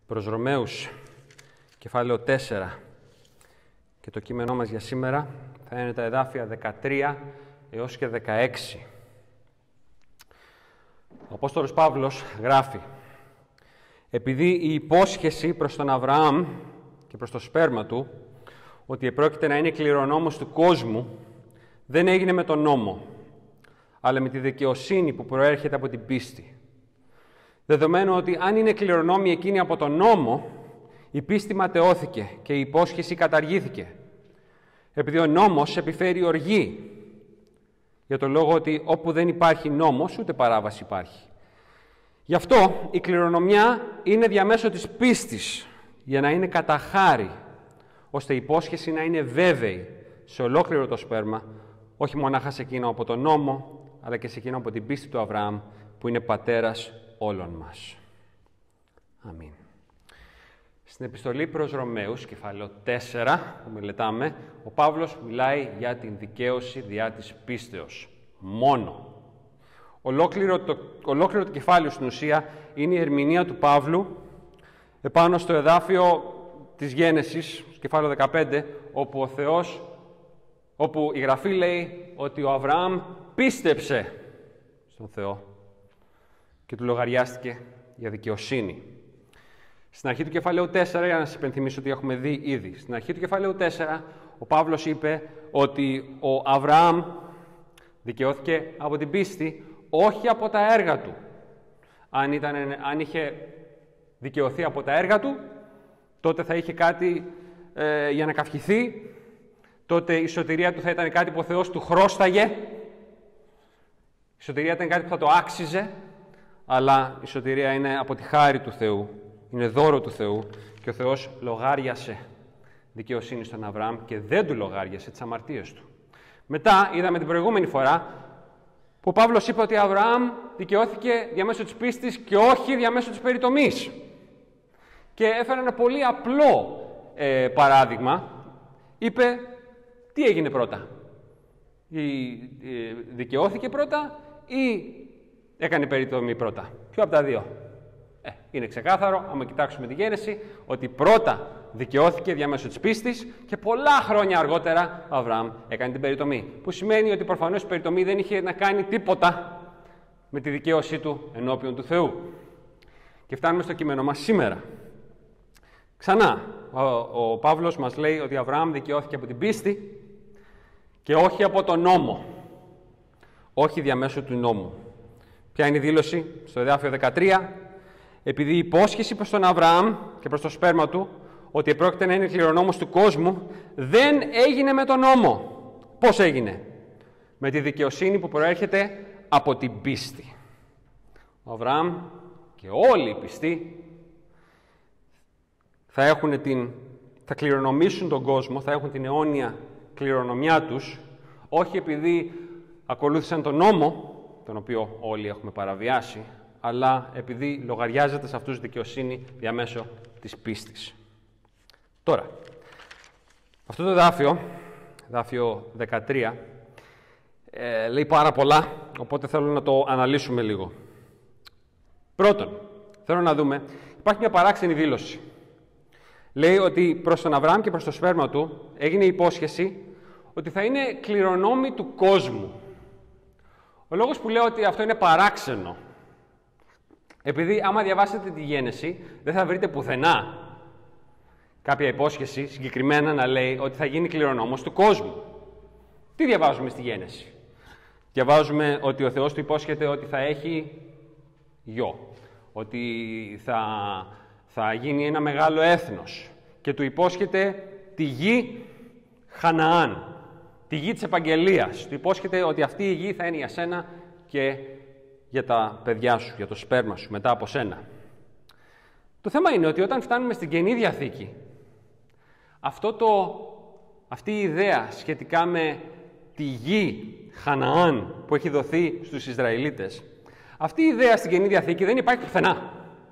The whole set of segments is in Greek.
Προς Ρωμαίους, κεφάλαιο 4. Και το κείμενό μας για σήμερα θα είναι τα εδάφια 13 έως και 16. Ο Απόστολος Παύλος γράφει: «Επειδή η υπόσχεση προς τον Αβραάμ και προς το σπέρμα του, ότι επρόκειται να είναι κληρονόμος του κόσμου, δεν έγινε με τον νόμο, αλλά με τη δικαιοσύνη που προέρχεται από την πίστη. Δεδομένου ότι αν είναι κληρονόμοι εκείνοι από τον νόμο, η πίστη ματαιώθηκε και η υπόσχεση καταργήθηκε. Επειδή ο νόμος επιφέρει οργή, για το λόγο ότι όπου δεν υπάρχει νόμος, ούτε παράβαση υπάρχει. Γι' αυτό η κληρονομιά είναι διαμέσω της πίστης, για να είναι κατά χάρη, ώστε η υπόσχεση να είναι βέβαιη σε ολόκληρο το σπέρμα, όχι μονάχα σε εκείνο από τον νόμο, αλλά και σε εκείνο από την πίστη του Αβραάμ, που είναι πατέρας όλων μας». Αμήν. Στην επιστολή προς Ρωμαίους, κεφάλαιο 4, που μελετάμε, ο Παύλος μιλάει για την δικαίωση διά της πίστεως. Μόνο. Ολόκληρο το κεφάλαιο στην ουσία είναι η ερμηνεία του Παύλου επάνω στο εδάφιο της Γένεσης, κεφάλαιο 15, όπου η Γραφή λέει ότι ο Αβραάμ πίστεψε στον Θεό και του λογαριάστηκε για δικαιοσύνη. Στην αρχή του κεφαλαίου 4, για να σας υπενθυμίσω ότι έχουμε δει ήδη, στην αρχή του κεφαλαίου 4, ο Παύλος είπε ότι ο Αβραάμ δικαιώθηκε από την πίστη, όχι από τα έργα του. Αν είχε δικαιωθεί από τα έργα του, τότε θα είχε κάτι για να καυχηθεί, τότε η σωτηρία του θα ήταν κάτι που ο Θεός του χρώσταγε, η σωτηρία ήταν κάτι που θα το άξιζε, αλλά η σωτηρία είναι από τη χάρη του Θεού, είναι δώρο του Θεού και ο Θεός λογάριασε δικαιοσύνη στον Αβραάμ και δεν του λογάριασε τις αμαρτίες του. Μετά είδαμε την προηγούμενη φορά που ο Παύλος είπε ότι ο Αβραάμ δικαιώθηκε διαμέσω της πίστης και όχι διαμέσω της περιτομής. Και έφερε ένα πολύ απλό παράδειγμα. Είπε τι έγινε πρώτα. Δικαιώθηκε πρώτα ή έκανε περιτομή πρώτα. Ποιο από τα δύο? Είναι ξεκάθαρο, άμα κοιτάξουμε τη Γένεση, ότι πρώτα δικαιώθηκε διαμέσω της πίστης και πολλά χρόνια αργότερα ο Αβραάμ έκανε την περιτομή. Που σημαίνει ότι προφανώς η περιτομή δεν είχε να κάνει τίποτα με τη δικαίωσή του ενώπιον του Θεού. Και φτάνουμε στο κείμενο μας σήμερα. Ξανά, ο Παύλος μας λέει ότι ο Αβραάμ δικαιώθηκε από την πίστη και όχι από τον νόμο. Όχι διαμέσου του νόμου. Ποια είναι η δήλωση στο εδάφιο 13? Επειδή η υπόσχεση προς τον Αβραάμ και προς το σπέρμα του, ότι επρόκειται να είναι κληρονόμος του κόσμου, δεν έγινε με τον νόμο. Πώς έγινε? Με τη δικαιοσύνη που προέρχεται από την πίστη. Ο Αβραάμ και όλοι οι πιστοί θα κληρονομήσουν τον κόσμο, θα έχουν την αιώνια κληρονομιά τους, όχι επειδή ακολούθησαν τον νόμο, τον οποίο όλοι έχουμε παραβιάσει, αλλά επειδή λογαριάζεται σε αυτούς δικαιοσύνη διαμέσω της πίστης. Τώρα, αυτό το εδάφιο 13, λέει πάρα πολλά, οπότε θέλω να το αναλύσουμε λίγο. Πρώτον, θέλω να δούμε, υπάρχει μια παράξενη δήλωση. Λέει ότι προς τον Αβραάμ και προς το σπέρμα του έγινε η υπόσχεση ότι θα είναι κληρονόμοι του κόσμου. Ο λόγος που λέω ότι αυτό είναι παράξενο, επειδή άμα διαβάσετε τη Γένεση, δεν θα βρείτε πουθενά κάποια υπόσχεση συγκεκριμένα να λέει ότι θα γίνει κληρονόμος του κόσμου. Τι διαβάζουμε στη Γένεση? Διαβάζουμε ότι ο Θεός του υπόσχεται ότι θα έχει γιο, ότι θα γίνει ένα μεγάλο έθνος και του υπόσχεται τη γη Χαναάν, τη γη της επαγγελίας. Του υπόσχεται ότι αυτή η γη θα είναι για σένα και για τα παιδιά σου, για το σπέρμα σου, μετά από σένα. Το θέμα είναι ότι όταν φτάνουμε στην Καινή Διαθήκη, αυτή η ιδέα σχετικά με τη γη Χαναάν που έχει δοθεί στους Ισραηλίτες, αυτή η ιδέα στην Καινή Διαθήκη δεν υπάρχει πουθενά.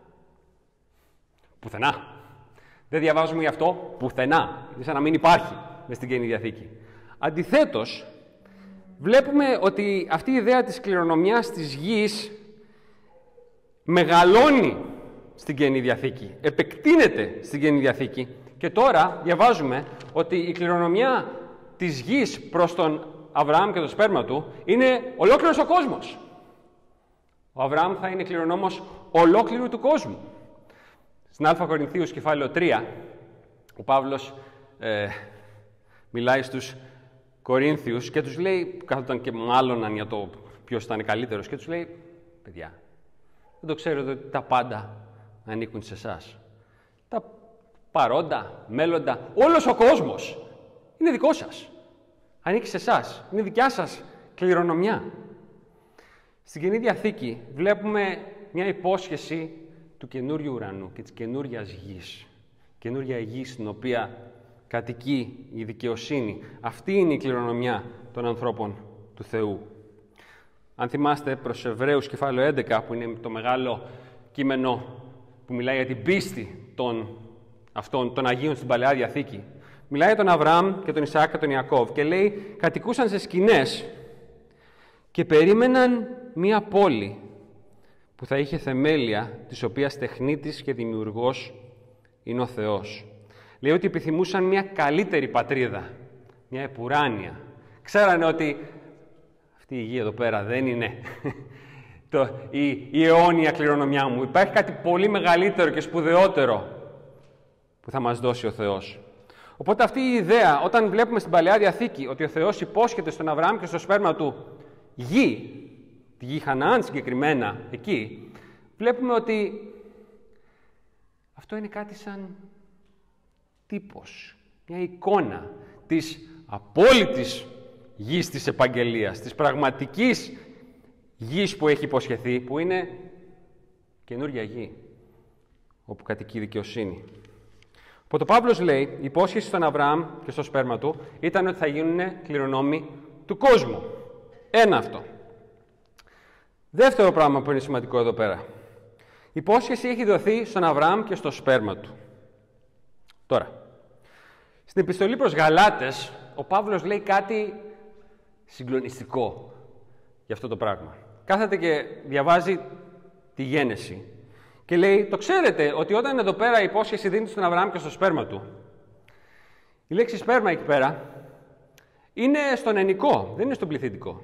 Πουθενά. Δεν διαβάζουμε γι' αυτό πουθενά. Είναι σαν να μην υπάρχει μες στην Καινή Διαθήκη. Αντιθέτως, βλέπουμε ότι αυτή η ιδέα της κληρονομιάς της γης μεγαλώνει στην Καινή Διαθήκη. Επεκτείνεται στην Καινή Διαθήκη. Και τώρα διαβάζουμε ότι η κληρονομιά της γης προς τον Αβραάμ και το σπέρμα του είναι ολόκληρος ο κόσμος. Ο Αβραάμ θα είναι κληρονόμος ολόκληρου του κόσμου. Στην Α Κορινθίους κεφάλαιο 3, ο Παύλος μιλάει στους Κορίνθιους και τους λέει, κάθονταν και μάλλοναν για το ποιος ήταν καλύτερος, και τους λέει, παιδιά, δεν το ξέρετε ότι τα πάντα ανήκουν σε εσάς. Τα παρόντα, μέλλοντα, όλος ο κόσμος είναι δικό σας. Ανήκει σε εσάς. Είναι δικιά σας κληρονομιά. Στην Καινή Διαθήκη βλέπουμε μια υπόσχεση του καινούριου ουρανού και της καινούριας γης. Καινούρια γη στην οποία κατοικεί η δικαιοσύνη. Αυτή είναι η κληρονομιά των ανθρώπων του Θεού. Αν θυμάστε προς Εβραίους κεφάλαιο 11, που είναι το μεγάλο κείμενο που μιλάει για την πίστη των Αγίων στην Παλαιά Διαθήκη, μιλάει για τον Αβραάμ και τον Ισαάκ και τον Ιακώβ και λέει, κατοικούσαν σε σκηνές και περίμεναν μία πόλη που θα είχε θεμέλια, της οποίας τεχνίτης και δημιουργός είναι ο Θεός. Λέει ότι επιθυμούσαν μια καλύτερη πατρίδα, μια επουράνια. Ξέρανε ότι αυτή η γη εδώ πέρα δεν είναι η αιώνια κληρονομιά μου. Υπάρχει κάτι πολύ μεγαλύτερο και σπουδαιότερο που θα μας δώσει ο Θεός. Οπότε αυτή η ιδέα, όταν βλέπουμε στην Παλαιά Διαθήκη ότι ο Θεός υπόσχεται στον Αβραάμ και στο σπέρμα του γη, τη γη Χαναάν συγκεκριμένα εκεί, βλέπουμε ότι αυτό είναι κάτι σαν τύπος, μια εικόνα της απόλυτης γης της επαγγελίας, της πραγματικής γης που έχει υποσχεθεί, που είναι καινούρια γη, όπου κατοικεί η δικαιοσύνη. Οπότε ο Παύλος λέει, η υπόσχεση στον Αβραάμ και στο σπέρμα του ήταν ότι θα γίνουν κληρονόμοι του κόσμου. Ένα αυτό. Δεύτερο πράγμα που είναι σημαντικό εδώ πέρα. Η υπόσχεση έχει δοθεί στον Αβραάμ και στο σπέρμα του. Τώρα, στην επιστολή προς Γαλάτες, ο Παύλος λέει κάτι συγκλονιστικό για αυτό το πράγμα. Κάθεται και διαβάζει τη Γένεση και λέει, το ξέρετε ότι όταν εδώ πέρα η υπόσχεση δίνεται στον Αβραάμ και στο σπέρμα του, η λέξη σπέρμα εκεί πέρα είναι στον ενικό, δεν είναι στον πληθυντικό.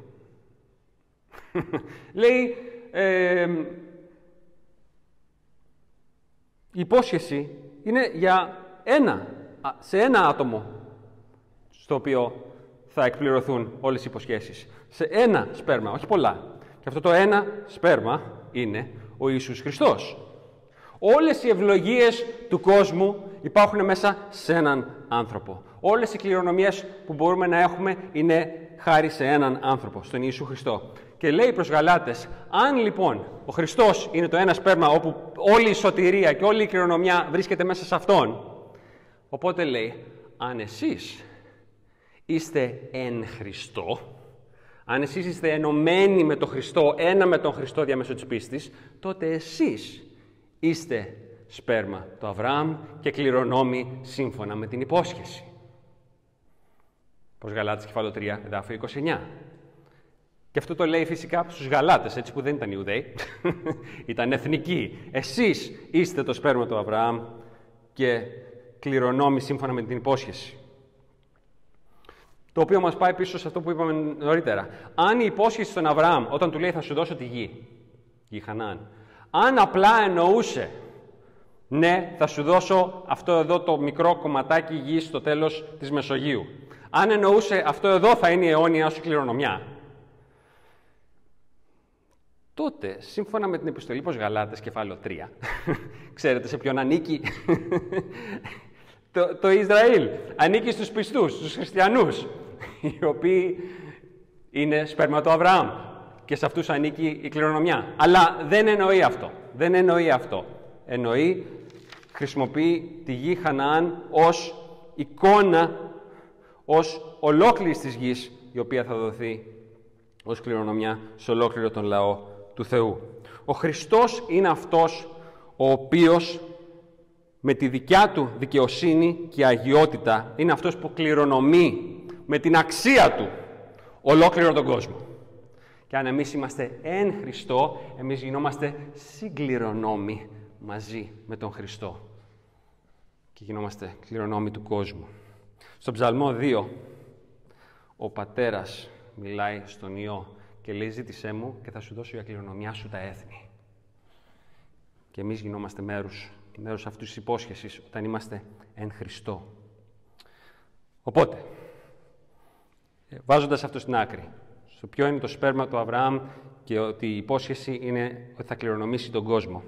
Λέει, η υπόσχεση είναι σε ένα άτομο στο οποίο θα εκπληρωθούν όλες οι υποσχέσεις. Σε ένα σπέρμα, όχι πολλά. Και αυτό το ένα σπέρμα είναι ο Ιησούς Χριστός. Όλες οι ευλογίες του κόσμου υπάρχουν μέσα σε έναν άνθρωπο. Όλες οι κληρονομίες που μπορούμε να έχουμε είναι χάρη σε έναν άνθρωπο, στον Ιησού Χριστό. Και λέει προς Γαλάτες, αν λοιπόν ο Χριστός είναι το ένα σπέρμα όπου όλη η σωτηρία και όλη η κληρονομιά βρίσκεται μέσα σε Αυτόν, οπότε λέει, αν εσείς είστε εν Χριστώ, αν εσείς είστε ενωμένοι με τον Χριστό, ένα με τον Χριστό διαμέσω της πίστης, τότε εσείς είστε σπέρμα του Αβραάμ και κληρονόμοι σύμφωνα με την υπόσχεση. Προς Γαλάτες κεφάλαιο 3, εδάφιο 29. Και αυτό το λέει φυσικά στους Γαλάτες, έτσι, που δεν ήταν Ιουδαίοι, ήταν εθνικοί. Εσείς είστε το σπέρμα του Αβραάμ και κληρονόμοι σύμφωνα με την υπόσχεση. Το οποίο μας πάει πίσω σε αυτό που είπαμε νωρίτερα. Αν η υπόσχεση στον Αβραάμ, όταν του λέει θα σου δώσω τη γη Χαναάν, αν απλά εννοούσε, ναι, θα σου δώσω αυτό εδώ το μικρό κομματάκι γης στο τέλος της Μεσογείου. Αν εννοούσε αυτό εδώ θα είναι η αιώνια σου κληρονομιά, τότε, σύμφωνα με την επιστολή προς Γαλάτες, κεφάλαιο 3, ξέρετε σε ποιον ανήκει? Το Ισραήλ. Ανήκει στους πιστούς, στους χριστιανούς, οι οποίοι είναι σπέρμα του Αβραάμ. Και σε αυτούς ανήκει η κληρονομιά. Αλλά δεν εννοεί αυτό. Δεν εννοεί αυτό. Εννοεί, χρησιμοποιεί τη γη Χαναάν ως εικόνα, ως ολόκληρης της γης, η οποία θα δοθεί ως κληρονομιά σε ολόκληρο τον λαό του Θεού. Ο Χριστός είναι αυτός ο οποίος με τη δικιά του δικαιοσύνη και αγιότητα είναι αυτός που κληρονομεί με την αξία του ολόκληρο τον κόσμο. Και αν εμείς είμαστε εν Χριστώ, εμείς γινόμαστε συγκληρονόμοι μαζί με τον Χριστό και γινόμαστε κληρονόμοι του κόσμου. Στον Ψαλμό 2, ο Πατέρας μιλάει στον Υιό και λέει «Ζήτησέ μου και θα σου δώσω για κληρονομιά σου τα έθνη». Και εμείς γινόμαστε μέρος αυτής της υπόσχεσης όταν είμαστε εν Χριστώ. Οπότε, βάζοντας αυτό στην άκρη, στο ποιο είναι το σπέρμα του Αβραάμ και ότι η υπόσχεση είναι ότι θα κληρονομήσει τον κόσμο.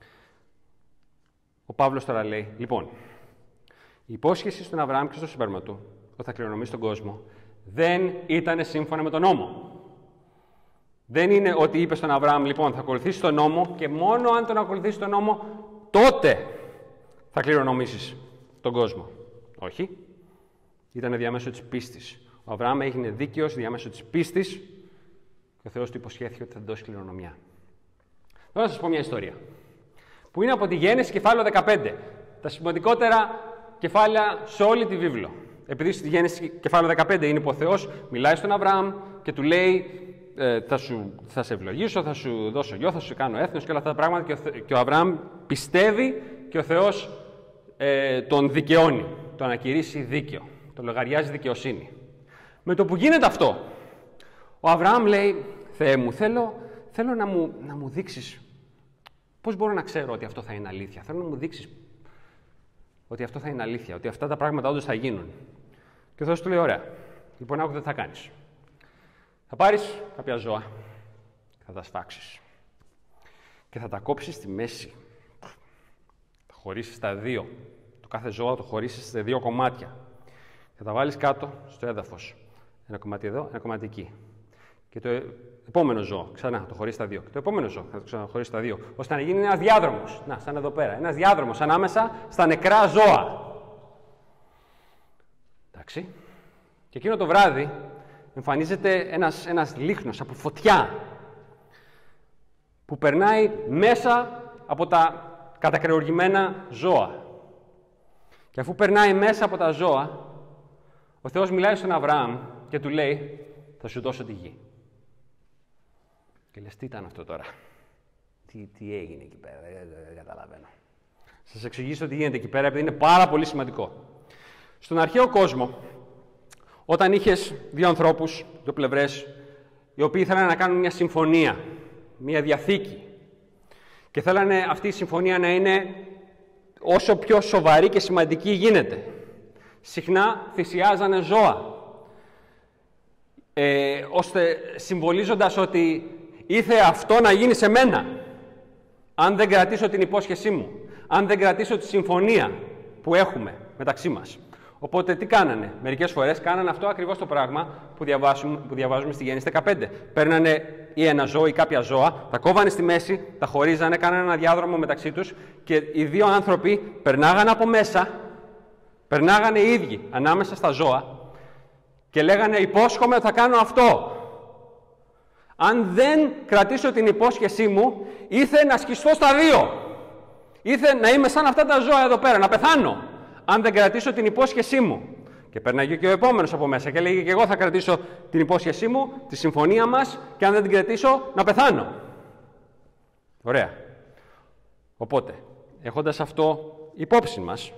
Ο Παύλος τώρα λέει, λοιπόν, η υπόσχεση στον Αβραάμ και στο σπέρμα του, ότι θα κληρονομήσει τον κόσμο, δεν ήταν σύμφωνα με τον νόμο. Δεν είναι ότι είπε στον Αβραάμ, λοιπόν, θα ακολουθήσει τον νόμο και μόνο αν τον ακολουθήσει τον νόμο, τότε θα κληρονομήσεις τον κόσμο. Όχι. Ήταν διαμέσου της πίστης. Ο Αβραάμ έγινε δίκαιος διαμέσου της πίστης και ο Θεός του υποσχέθηκε ότι θα του δώσει κληρονομιά. Τώρα να σας πω μια ιστορία που είναι από τη Γένεση κεφάλαιο 15. Τα σημαντικότερα κεφάλαια σε όλη τη βίβλο. Επειδή στη Γένεση κεφάλαιο 15 είναι που ο Θεός μιλάει στον Αβραάμ και του λέει θα σε ευλογήσω, θα σου δώσω γιο, θα σου κάνω έθνος και όλα αυτά τα πράγματα και ο Αβραάμ πιστεύει και ο Θεός τον δικαιώνει, τον ανακηρύσσει δίκαιο, τον λογαριάζει δικαιοσύνη. Με το που γίνεται αυτό, ο Αβραάμ λέει, Θεέ μου, θέλω να μου δείξεις πώς μπορώ να ξέρω ότι αυτό θα είναι αλήθεια. Θέλω να μου δείξεις ότι αυτό θα είναι αλήθεια, ότι αυτά τα πράγματα όντως θα γίνουν. Και ο Θεός του λέει, ωραία, λοιπόν, άκου τι θα κάνεις. Θα πάρεις κάποια ζώα, θα τα σφάξεις και θα τα κόψεις στη μέση. Θα χωρίσεις στα δύο. Το κάθε ζώο το χωρίσεις σε δύο κομμάτια. Θα τα βάλεις κάτω στο έδαφος. Ένα κομμάτι εδώ, ένα κομμάτι εκεί. Και το επόμενο ζώο, ξανά, το χωρίσεις στα δύο. Και το επόμενο ζώο, θα το ξαναχωρίσεις στα δύο. Ώστε να γίνει ένας διάδρομος. Να, σαν εδώ πέρα. Ένας διάδρομος ανάμεσα στα νεκρά ζώα. Εντάξει. Και εκείνο το βράδυ εμφανίζεται ένας λίχνος από φωτιά που περνάει μέσα από τα κατακρεουργημένα ζώα. Και αφού περνάει μέσα από τα ζώα, ο Θεός μιλάει στον Αβραάμ και του λέει, θα σου δώσω τη γη. Και λες, τι ήταν αυτό τώρα. Τι έγινε εκεί πέρα, δεν καταλαβαίνω. Σας εξηγήσω τι γίνεται εκεί πέρα, επειδή είναι πάρα πολύ σημαντικό. Στον αρχαίο κόσμο, όταν είχες δύο ανθρώπους, δύο πλευρές, οι οποίοι θέλανε να κάνουν μια συμφωνία, μια διαθήκη, και θέλανε αυτή η συμφωνία να είναι όσο πιο σοβαρή και σημαντική γίνεται. Συχνά θυσιάζανε ζώα, ώστε συμβολίζοντας ότι ήθε αυτό να γίνει σε μένα, αν δεν κρατήσω την υπόσχεσή μου, αν δεν κρατήσω τη συμφωνία που έχουμε μεταξύ μας. Οπότε τι κάνανε, μερικές φορές κάνανε αυτό ακριβώς το πράγμα που διαβάζουμε στη Γέννηση 15. Παίρνανε ή ένα ζώο ή κάποια ζώα, τα κόβανε στη μέση, τα χωρίζανε, κάνανε ένα διάδρομο μεταξύ τους και οι δύο άνθρωποι περνάγανε από μέσα, περνάγανε οι ίδιοι ανάμεσα στα ζώα και λέγανε υπόσχομαι ότι θα κάνω αυτό. Αν δεν κρατήσω την υπόσχεσή μου, ήθε να σκιστώ στα δύο. Ήθε να είμαι σαν αυτά τα ζώα εδώ πέρα, να πεθάνω. Αν δεν κρατήσω την υπόσχεσή μου. Και περνάγε και ο επόμενος από μέσα και λέγε και εγώ θα κρατήσω την υπόσχεσή μου, τη συμφωνία μας και αν δεν την κρατήσω να πεθάνω. Ωραία. Οπότε, έχοντας αυτό υπόψη μας,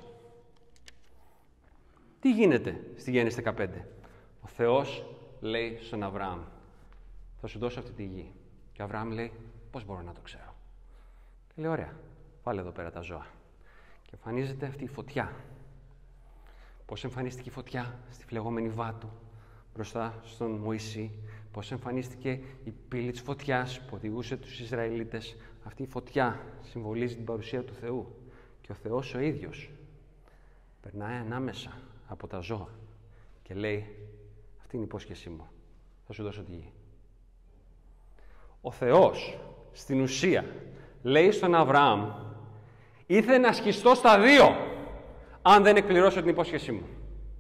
τι γίνεται στη Γέννηση 15. Ο Θεός λέει στον Αβραάμ, θα σου δώσω αυτή τη γη. Και ο Αβραάμ λέει, πώς μπορώ να το ξέρω. Και λέει, ωραία, βάλε εδώ πέρα τα ζώα. Και εμφανίζεται αυτή η φωτιά. Πώς εμφανίστηκε η φωτιά στη φλεγόμενη Βάτου μπροστά στον Μωυσή. Πώς εμφανίστηκε η πύλη της φωτιάς που οδηγούσε τους Ισραηλίτες. Αυτή η φωτιά συμβολίζει την παρουσία του Θεού. Και ο Θεός ο ίδιος περνάει ανάμεσα από τα ζώα και λέει, αυτή είναι η υπόσχεσή μου, θα σου δώσω τη γη. Ο Θεός στην ουσία λέει στον Αβραάμ, ήθελε να σκιστώ στα δύο αν δεν εκπληρώσω την υπόσχεσή μου.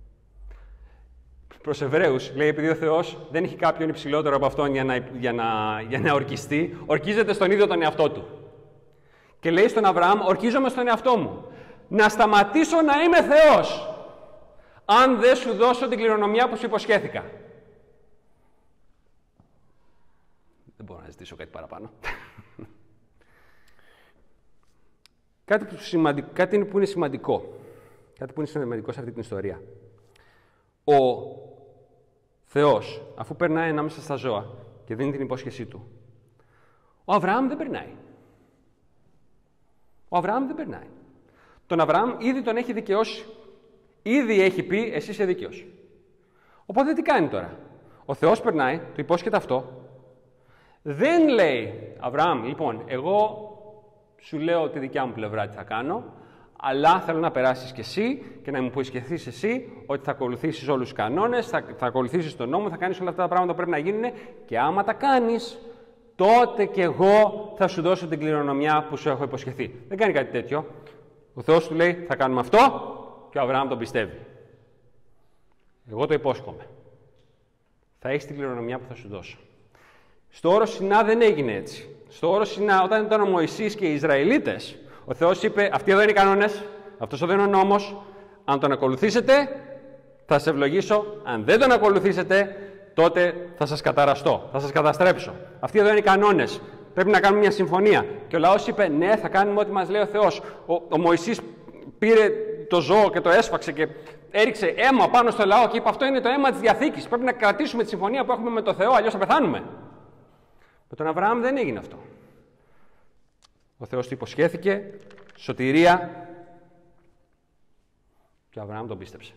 Προς Εβραίους λέει, επειδή ο Θεός δεν έχει κάποιον υψηλότερο από αυτόν για να ορκιστεί, ορκίζεται στον ίδιο τον εαυτό του. Και λέει στον Αβραάμ, ορκίζομαι στον εαυτό μου. Να σταματήσω να είμαι Θεός, αν δεν σου δώσω την κληρονομιά που σου υποσχέθηκα. Δεν μπορώ να ζητήσω κάτι παραπάνω. κάτι που είναι σημαντικό. Κάτι που είναι σημαντικό σε αυτή την ιστορία. Ο Θεός, αφού περνάει ανάμεσα στα ζώα και δίνει την υπόσχεσή του, ο Αβραάμ δεν περνάει. Ο Αβραάμ δεν περνάει. Τον Αβραάμ ήδη τον έχει δικαιώσει. Ήδη έχει πει, εσύ είσαι δίκαιος. Οπότε τι κάνει τώρα? Ο Θεός περνάει, του υπόσχεται αυτό. Δεν λέει, Αβραάμ, λοιπόν, εγώ σου λέω τη δικιά μου πλευρά τι θα κάνω, αλλά θέλω να περάσεις κι εσύ και να μου υποσχεθείς εσύ ότι θα ακολουθήσεις όλους τους κανόνες, θα ακολουθήσεις τον νόμο, θα κάνεις όλα αυτά τα πράγματα που πρέπει να γίνουν και άμα τα κάνεις, τότε κι εγώ θα σου δώσω την κληρονομιά που σου έχω υποσχεθεί. Δεν κάνει κάτι τέτοιο. Ο Θεός του λέει, θα κάνουμε αυτό και ο Αβραάμ τον πιστεύει. Εγώ το υπόσχομαι. Θα έχεις την κληρονομιά που θα σου δώσω. Στο όρο Σινά δεν έγινε έτσι. Στο όρο Σινά, όταν ήταν ο Μωυσής και οι Ισραηλίτες, ο Θεός είπε, αυτοί εδώ είναι οι κανόνες, αυτός εδώ είναι ο νόμος, αν τον ακολουθήσετε, θα σε ευλογήσω, αν δεν τον ακολουθήσετε, τότε θα σας καταραστώ, θα σας καταστρέψω. Αυτοί εδώ είναι οι κανόνες, πρέπει να κάνουμε μια συμφωνία. Και ο λαός είπε, ναι, θα κάνουμε ό,τι μας λέει ο Θεός. Ο Μωυσής πήρε το ζώο και το έσφαξε και έριξε αίμα πάνω στο λαό και είπε, αυτό είναι το αίμα της Διαθήκης, πρέπει να κρατήσουμε τη συμφωνία που έχουμε με το Θεό, αλλιώς θα πεθάνουμε. Με τον Αβραάμ δεν έγινε αυτό. Ο Θεός του υποσχέθηκε σωτηρία και ο Αβραάμ τον πίστεψε.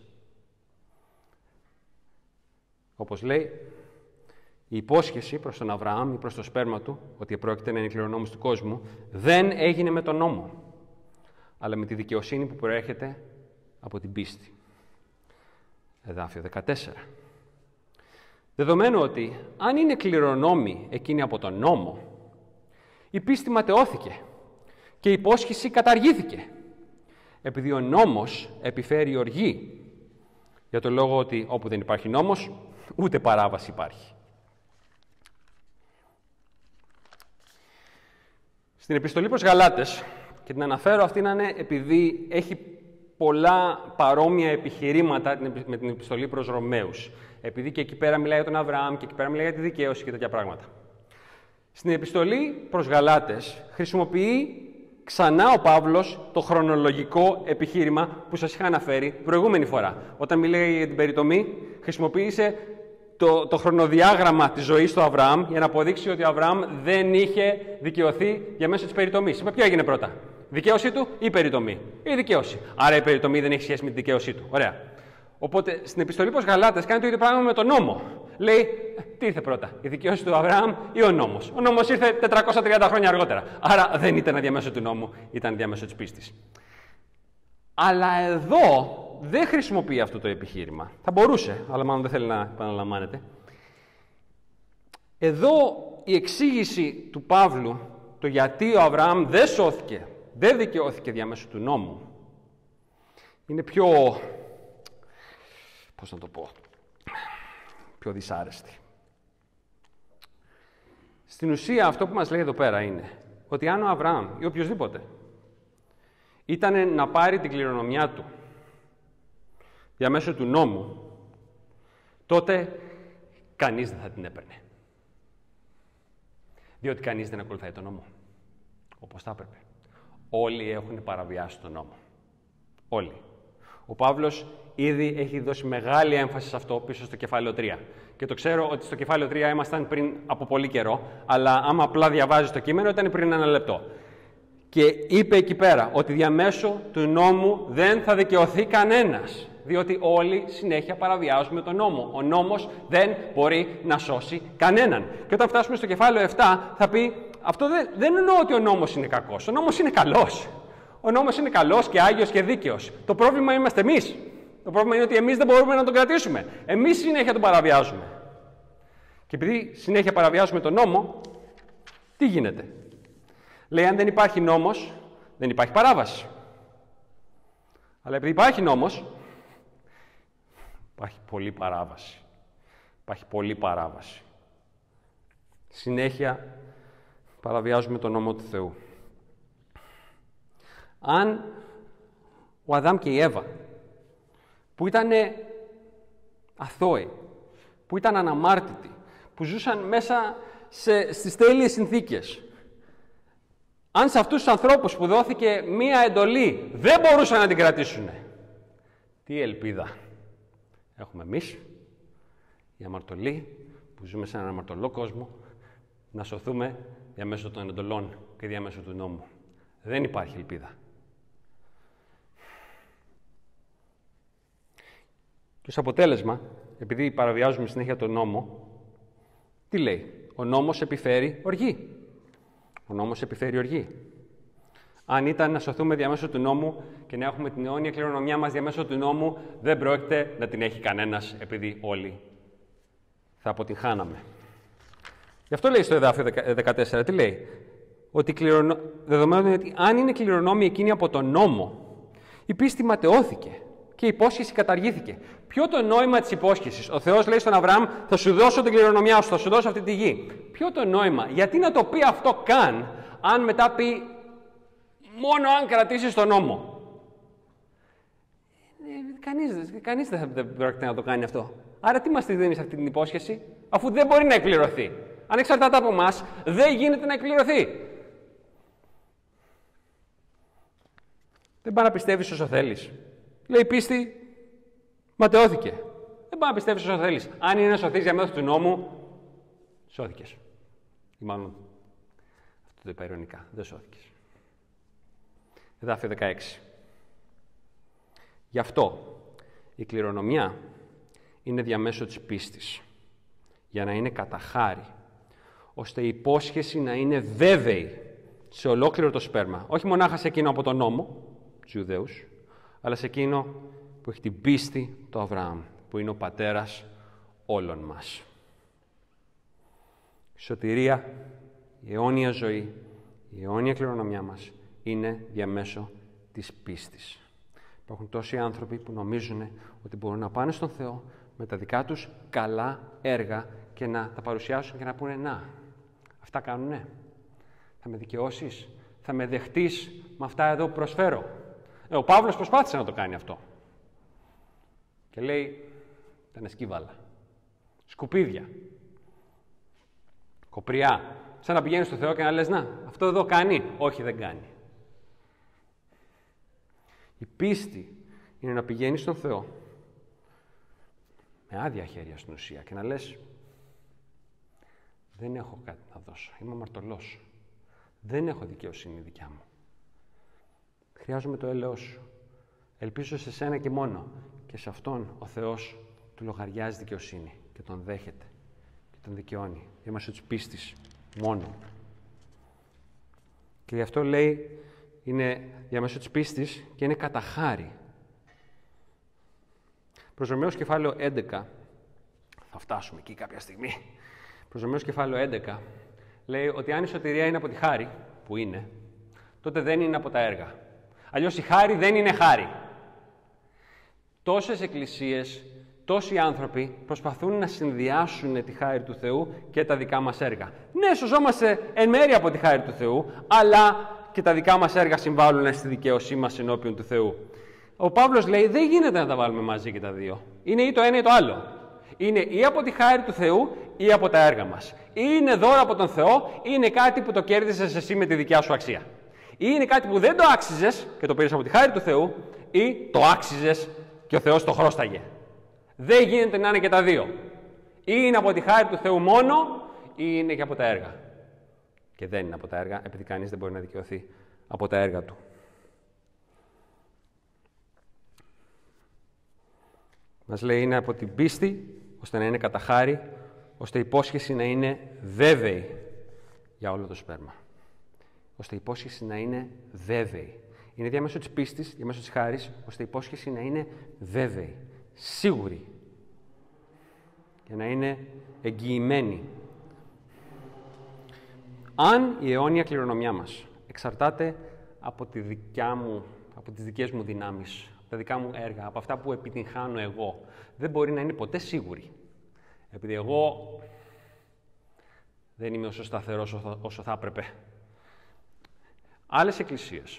Όπως λέει, η υπόσχεση προς τον Αβραάμ ή προς το σπέρμα του, ότι πρόκειται να είναι κληρονόμος του κόσμου, δεν έγινε με τον νόμο, αλλά με τη δικαιοσύνη που προέρχεται από την πίστη. Εδάφιο 14. Δεδομένου ότι, αν είναι κληρονόμοι εκείνοι από τον νόμο, η πίστη ματαιώθηκε και η υπόσχεση καταργήθηκε, επειδή ο νόμος επιφέρει οργή, για το λόγο ότι όπου δεν υπάρχει νόμος, ούτε παράβαση υπάρχει. Στην επιστολή προς Γαλάτες, και την αναφέρω αυτή να είναι επειδή έχει πολλά παρόμοια επιχειρήματα με την επιστολή προς Ρωμαίους, επειδή και εκεί πέρα μιλάει για τον Αβραάμ και εκεί πέρα μιλάει για τη δικαίωση και τέτοια πράγματα. Στην επιστολή προς Γαλάτες χρησιμοποιεί ξανά ο Παύλος το χρονολογικό επιχείρημα που σας είχα αναφέρει προηγούμενη φορά. Όταν μιλάει για την περιτομή, χρησιμοποίησε το χρονοδιάγραμμα της ζωής του Αβραάμ για να αποδείξει ότι ο Αβραάμ δεν είχε δικαιωθεί για μέσω της περιτομής. Είπε ποιο έγινε πρώτα, δικαίωσή του ή περιτομή? Η δικαίωση. Άρα η περιτομή δεν έχει σχέση με τη δικαίωσή του. Ωραία. Οπότε στην επιστολή προς Γαλάτες κάνει το ίδιο πράγμα με τον νόμο. Λέει, τι ήρθε πρώτα, η δικαίωση του Αβραάμ ή ο νόμος? Ο νόμος ήρθε 430 χρόνια αργότερα. Άρα δεν ήταν διαμέσω του νόμου, ήταν διαμέσω της πίστης. Αλλά εδώ δεν χρησιμοποιεί αυτό το επιχείρημα. Θα μπορούσε, αλλά μάλλον δεν θέλει να επαναλαμβάνεται. Εδώ η εξήγηση του Παύλου, το γιατί ο Αβραάμ δεν σώθηκε, δεν δικαιώθηκε διαμέσω του νόμου, είναι πιο, πώς να το πω, πιο δυσάρεστη. Στην ουσία αυτό που μας λέει εδώ πέρα είναι ότι αν ο Αβραάμ ή οποιοδήποτε ήταν να πάρει την κληρονομιά του διαμέσω του νόμου, τότε κανείς δεν θα την έπαιρνε. Διότι κανείς δεν ακολουθάει τον νόμο όπως θα έπρεπε. Όλοι έχουν παραβιάσει τον νόμο. Όλοι. Ο Παύλος ήδη έχει δώσει μεγάλη έμφαση σε αυτό πίσω στο κεφάλαιο 3. Και το ξέρω ότι στο κεφάλαιο 3 ήμασταν πριν από πολύ καιρό, αλλά άμα απλά διαβάζεις το κείμενο ήταν πριν ένα λεπτό. Και είπε εκεί πέρα ότι διαμέσω του νόμου δεν θα δικαιωθεί κανένας. Διότι όλοι συνέχεια παραβιάζουμε τον νόμο. Ο νόμος δεν μπορεί να σώσει κανέναν. Και όταν φτάσουμε στο κεφάλαιο 7 θα πει, αυτό δεν εννοώ ότι ο νόμος είναι κακός. Ο νόμος είναι καλός. Ο νόμος είναι καλός και άγιος και δίκαιος. Το πρόβλημα είμαστε εμείς. Το πρόβλημα είναι ότι εμείς δεν μπορούμε να τον κρατήσουμε. Εμείς συνέχεια τον παραβιάζουμε. Και επειδή συνέχεια παραβιάζουμε τον νόμο, τι γίνεται? Λέει, αν δεν υπάρχει νόμος, δεν υπάρχει παράβαση. Αλλά επειδή υπάρχει νόμος, υπάρχει πολλή παράβαση. Υπάρχει πολλή παράβαση. Συνέχεια παραβιάζουμε τον νόμο του Θεού. Αν ο Αδάμ και η Εύα, που ήταν αθώοι, που ήταν αναμάρτητοι, που ζούσαν μέσα στις τέλειες συνθήκες, Αν σε αυτούς τους ανθρώπους που δόθηκε μία εντολή δεν μπορούσαν να την κρατήσουν, τι ελπίδα έχουμε εμείς, οι αμαρτωλοί που ζούμε σε έναν αμαρτωλό κόσμο, να σωθούμε διαμέσου των εντολών και διαμέσου του νόμου? Δεν υπάρχει ελπίδα. Και ως αποτέλεσμα, επειδή παραβιάζουμε συνέχεια τον νόμο, τι λέει? Ο νόμος επιφέρει οργή. Ο νόμος επιφέρει οργή. Αν ήταν να σωθούμε διαμέσου του νόμου και να έχουμε την αιώνια κληρονομιά μας διαμέσου του νόμου, δεν πρόκειται να την έχει κανένας, επειδή όλοι θα αποτυγχάναμε. Γι' αυτό λέει στο εδάφιο 14, τι λέει? Ότι δεδομένου ότι αν είναι κληρονόμοι εκείνοι από τον νόμο, η πίστη ματαιώθηκε και η υπόσχεση καταργήθηκε. Ποιο το νόημα της υπόσχεσης? Ο Θεός λέει στον Αβραάμ, θα σου δώσω την κληρονομιά σου, θα σου δώσω αυτή τη γη. Ποιο το νόημα? Γιατί να το πει αυτό καν, αν μετά πει μόνο αν κρατήσεις τον νόμο? Κανείς δεν πρόκειται να το κάνει αυτό. Άρα τι μας τη δίνεις αυτή την υπόσχεση, αφού δεν μπορεί να εκπληρωθεί? Ανεξαρτάτα από εμάς, δεν γίνεται να εκπληρωθεί. Δεν πάει να πιστεύεις όσο θέλεις. Λέει η πίστη ματαιώθηκε. Δεν πάει να πιστεύεις όσο θέλεις. Αν είναι να σωθείς διαμέσου του νόμου, σώθηκες. Ή μάλλον αυτό το είπα ειρωνικά. Δεν σώθηκες. Εδάφιο 16. Γι' αυτό η κληρονομιά είναι διαμέσου της πίστης, για να είναι κατά χάρη, ώστε η υπόσχεση να είναι βέβαιη σε ολόκληρο το σπέρμα. Όχι μονάχα σε εκείνο από τον νόμο, τους Ιουδαίους, αλλά σε εκείνο που έχει την πίστη, το Αβραάμ, που είναι ο πατέρας όλων μας. Η σωτηρία, η αιώνια ζωή, η αιώνια κληρονομιά μας είναι διαμέσω της πίστης. Υπάρχουν τόσοι άνθρωποι που νομίζουν ότι μπορούν να πάνε στον Θεό με τα δικά τους καλά έργα και να τα παρουσιάσουν και να πούνε «Να, αυτά κάνουνε. Θα με δικαιώσεις, θα με δεχτείς με αυτά εδώ που προσφέρω». Ο Παύλος προσπάθησε να το κάνει αυτό. Και λέει, ήταν σκύβαλα, σκουπίδια, κοπριά. Σαν να πηγαίνεις στο Θεό και να λες, «Να, αυτό εδώ κάνει». Όχι, δεν κάνει. Η πίστη είναι να πηγαίνεις στον Θεό με άδεια χέρια στην ουσία και να λες, «Δεν έχω κάτι να δώσω, είμαι αμαρτωλός. Δεν έχω δικαιοσύνη δικιά μου. Χρειάζομαι το έλεος σου. Ελπίζω σε σένα και μόνο». Και σε αυτόν ο Θεός του λογαριάζει δικαιοσύνη και τον δέχεται και τον δικαιώνει διαμέσου της πίστης μόνο. Και γι' αυτό λέει, είναι διαμέσου της πίστης και είναι κατά χάρη. Προς Ρωμαίους κεφάλαιο 11, θα φτάσουμε εκεί κάποια στιγμή, προς Ρωμαίους κεφάλαιο 11, λέει ότι αν η σωτηρία είναι από τη χάρη, που είναι, τότε δεν είναι από τα έργα. Αλλιώς η χάρη δεν είναι χάρη. Τόσες εκκλησίες, τόσοι άνθρωποι προσπαθούν να συνδυάσουν τη χάρη του Θεού και τα δικά μας έργα. Ναι, σωζόμαστε εν μέρει από τη χάρη του Θεού, αλλά και τα δικά μας έργα συμβάλλουν στη δικαίωσή μας ενώπιον του Θεού. Ο Παύλος λέει, δεν γίνεται να τα βάλουμε μαζί και τα δύο. Είναι ή το ένα ή το άλλο. Είναι ή από τη χάρη του Θεού ή από τα έργα μας. Ή είναι δώρο από τον Θεό ή είναι κάτι που το κέρδισες εσύ με τη δικιά σου αξία. Ή είναι κάτι που δεν το άξιζες και το πήρες από τη χάρη του Θεού ή το άξιζες και ο Θεός το χρώσταγε. Δεν γίνεται να είναι και τα δύο. Ή είναι από τη χάρη του Θεού μόνο ή είναι και από τα έργα. Και δεν είναι από τα έργα, επειδή κανείς δεν μπορεί να δικαιωθεί από τα έργα του. Μας λέει είναι από την πίστη, ώστε να είναι κατά χάρη, ώστε η υπόσχεση να είναι βέβαιη για όλο το σπέρμα. Ώστε η υπόσχεση να είναι βέβαιη. Είναι διαμέσου της πίστης, διαμέσου της χάρης, ώστε η υπόσχεση να είναι βέβαιη, σίγουρη και να είναι εγγυημένη. Αν η αιώνια κληρονομιά μας εξαρτάται από τις δικές μου δυνάμεις, από τα δικά μου έργα, από αυτά που επιτυγχάνω εγώ, δεν μπορεί να είναι ποτέ σίγουρη. Επειδή εγώ δεν είμαι όσο σταθερός όσο θα έπρεπε. Άλλες εκκλησίες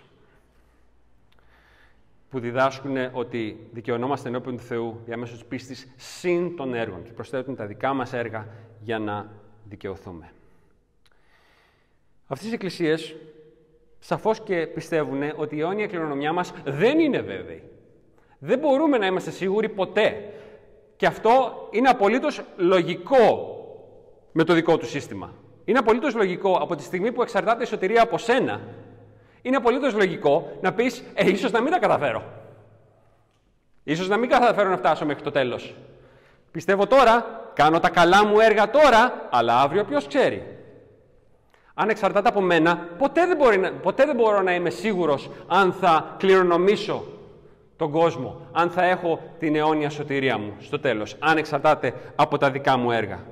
που διδάσκουν ότι δικαιωνόμαστε ενώπιον του Θεού διαμέσου της πίστης συν των έργων και προσθέτουν τα δικά μας έργα για να δικαιωθούμε. Αυτές οι εκκλησίες σαφώς και πιστεύουν ότι η αιώνια κληρονομιά μας δεν είναι βέβαιη. Δεν μπορούμε να είμαστε σίγουροι ποτέ. Και αυτό είναι απολύτως λογικό με το δικό του σύστημα. Είναι απολύτως λογικό από τη στιγμή που εξαρτάται η σωτηρία από σένα. Είναι απολύτως λογικό να πεις, ίσως να μην τα καταφέρω. Ίσως να μην καταφέρω να φτάσω μέχρι το τέλος. Πιστεύω τώρα, κάνω τα καλά μου έργα τώρα, αλλά αύριο ποιος ξέρει. Αν εξαρτάται από μένα, ποτέ δεν μπορώ να είμαι σίγουρος αν θα κληρονομήσω τον κόσμο, αν θα έχω την αιώνια σωτηρία μου στο τέλος, αν εξαρτάται από τα δικά μου έργα.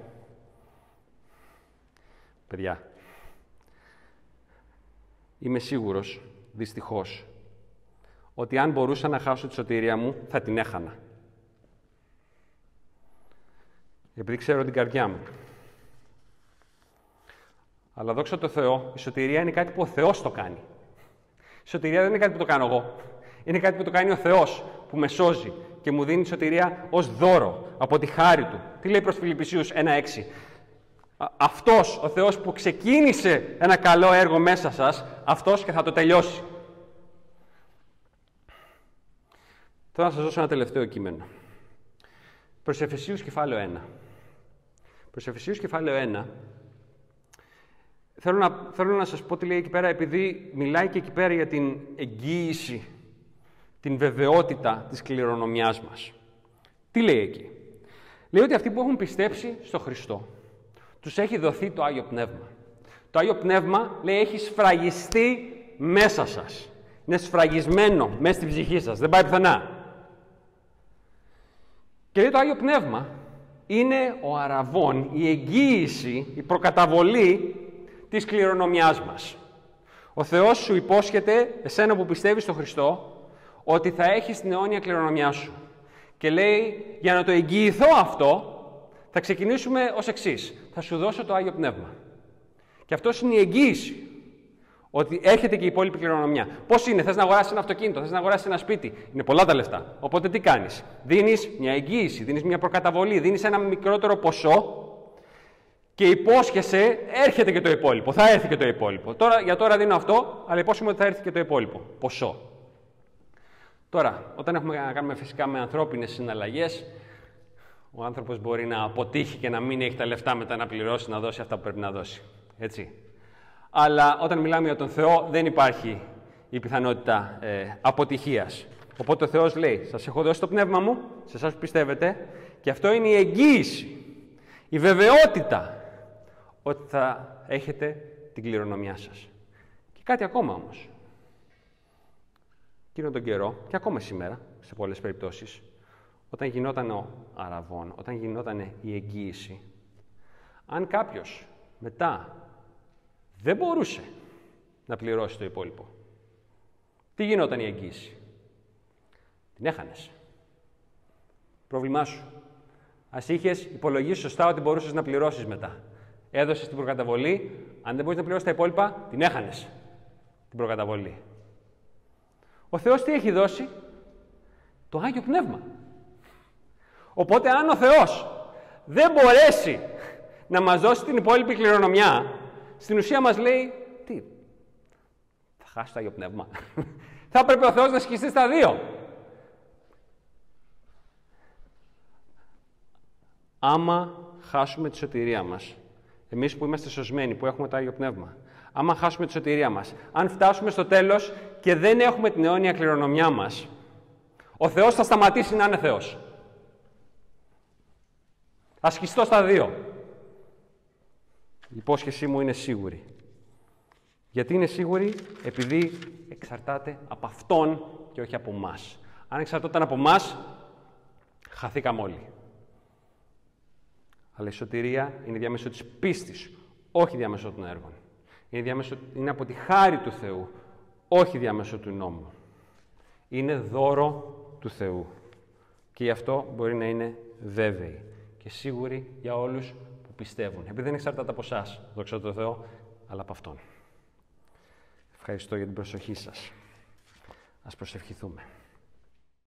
Παιδιά, είμαι σίγουρος, δυστυχώς, ότι αν μπορούσα να χάσω τη σωτηρία μου, θα την έχανα. Επειδή ξέρω την καρδιά μου. Αλλά δόξα τω Θεώ, η σωτηρία είναι κάτι που ο Θεός το κάνει. Η σωτηρία δεν είναι κάτι που το κάνω εγώ. Είναι κάτι που το κάνει ο Θεός, που με σώζει και μου δίνει τη σωτηρία ως δώρο, από τη χάρη Του. Τι λέει προς Φιλιππισίους 1:6. Αυτός, ο Θεός που ξεκίνησε ένα καλό έργο μέσα σας, αυτός και θα το τελειώσει. Θέλω να σας δώσω ένα τελευταίο κείμενο. Προς Εφεσίους κεφάλαιο 1. Προς Εφεσίους κεφάλαιο 1, θέλω να σας πω τι λέει εκεί πέρα, επειδή μιλάει και εκεί πέρα για την εγγύηση, την βεβαιότητα της κληρονομιάς μας. Τι λέει εκεί? Λέει ότι αυτοί που έχουν πιστέψει στο Χριστό, τους έχει δοθεί το Άγιο Πνεύμα. Το Άγιο Πνεύμα, λέει, έχει σφραγιστεί μέσα σας. Είναι σφραγισμένο μέσα στην ψυχή σας. Δεν πάει πουθενά. Και λέει το Άγιο Πνεύμα είναι ο αραβών, η εγγύηση, η προκαταβολή της κληρονομιάς μας. Ο Θεός σου υπόσχεται, εσένα που πιστεύεις στο Χριστό, ότι θα έχεις την αιώνια κληρονομιά σου. Και λέει, για να το εγγυηθώ αυτό, θα ξεκινήσουμε ως εξής. Θα σου δώσω το Άγιο Πνεύμα. Και αυτό είναι η εγγύηση. Ότι έρχεται και η υπόλοιπη κληρονομιά. Πώς είναι, θες να αγοράσεις ένα αυτοκίνητο, θες να αγοράσεις ένα σπίτι. Είναι πολλά τα λεφτά. Οπότε τι κάνεις? Δίνεις μια εγγύηση, δίνεις μια προκαταβολή, δίνεις ένα μικρότερο ποσό και υπόσχεσαι, έρχεται και το υπόλοιπο. Θα έρθει και το υπόλοιπο. Για τώρα δίνω αυτό, αλλά υπόσχομαι ότι θα έρθει και το υπόλοιπο ποσό. Τώρα, όταν έχουμε να κάνουμε φυσικά με ανθρώπινες συναλλαγές, ο άνθρωπος μπορεί να αποτύχει και να μην έχει τα λεφτά μετά να πληρώσει, να δώσει αυτά που πρέπει να δώσει. Έτσι. Αλλά όταν μιλάμε για τον Θεό, δεν υπάρχει η πιθανότητα αποτυχίας. Οπότε ο Θεός λέει, σας έχω δώσει το πνεύμα μου, σε εσάς που πιστεύετε, και αυτό είναι η εγγύηση, η βεβαιότητα ότι θα έχετε την κληρονομιά σας. Και κάτι ακόμα όμως. Εκείνο τον καιρό, και ακόμα σήμερα, σε πολλές περιπτώσεις, όταν γινόταν ο αραβών, όταν γινόταν η εγγύηση, αν κάποιος μετά δεν μπορούσε να πληρώσει το υπόλοιπο, τι γινόταν η εγγύηση? Την έχανες. Πρόβλημά σου. Ας είχες υπολογίσει σωστά ότι μπορούσες να πληρώσεις μετά. Έδωσες την προκαταβολή, αν δεν μπορείς να πληρώσεις τα υπόλοιπα, την έχανες την προκαταβολή. Ο Θεός τι έχει δώσει? Το Άγιο Πνεύμα. Οπότε αν ο Θεός δεν μπορέσει να μας δώσει την υπόλοιπη κληρονομιά, στην ουσία μας λέει, τι, θα χάσει το Άγιο Πνεύμα. Θα έπρεπε ο Θεός να σκιστεί στα δύο. Άμα χάσουμε τη σωτηρία μας, εμείς που είμαστε σωσμένοι, που έχουμε το Άγιο Πνεύμα, άμα χάσουμε τη σωτηρία μας, αν φτάσουμε στο τέλος και δεν έχουμε την αιώνια κληρονομιά μας, ο Θεός θα σταματήσει να είναι Θεός. Θα σκιστώ στα δύο. Η υπόσχεσή μου είναι σίγουρη. Γιατί είναι σίγουρη? Επειδή εξαρτάται από Αυτόν και όχι από εμάς. Αν εξαρτώταν από εμάς, χαθήκαμε όλοι. Αλλά η σωτηρία είναι διαμέσω της πίστης, όχι διαμέσω των έργων. Είναι από τη χάρη του Θεού, όχι διαμέσω του νόμου. Είναι δώρο του Θεού. Και γι' αυτό μπορεί να είναι βέβαιη και σίγουρη για όλους που πιστεύουν. Επειδή δεν εξαρτάται από εσάς, δόξα τω Θεώ, αλλά από Αυτόν. Ευχαριστώ για την προσοχή σας. Ας προσευχηθούμε.